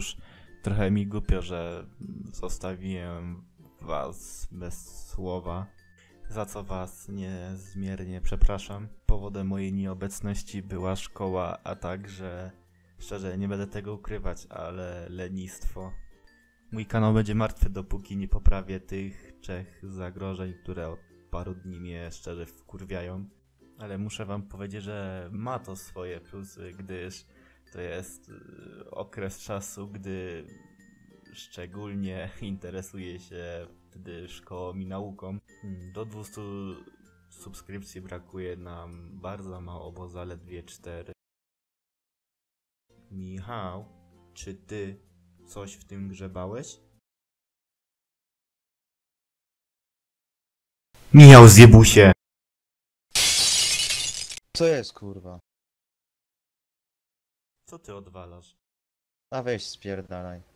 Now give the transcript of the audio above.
Cóż, trochę mi głupio, że zostawiłem was bez słowa, za co was niezmiernie przepraszam. Powodem mojej nieobecności była szkoła, a także, szczerze, nie będę tego ukrywać, ale lenistwo. Mój kanał będzie martwy, dopóki nie poprawię tych 3 zagrożeń, które od paru dni mnie szczerze wkurwiają. Ale muszę wam powiedzieć, że ma to swoje plusy, gdyż to jest okres czasu, gdy szczególnie interesuję się wtedy szkołą i nauką. Do 200 subskrypcji brakuje nam bardzo mało, bo zaledwie 4. Michał, czy ty coś w tym grzebałeś? Michał, zjebusie! Co jest, kurwa? Co ty odwalasz? A weź spierdalaj.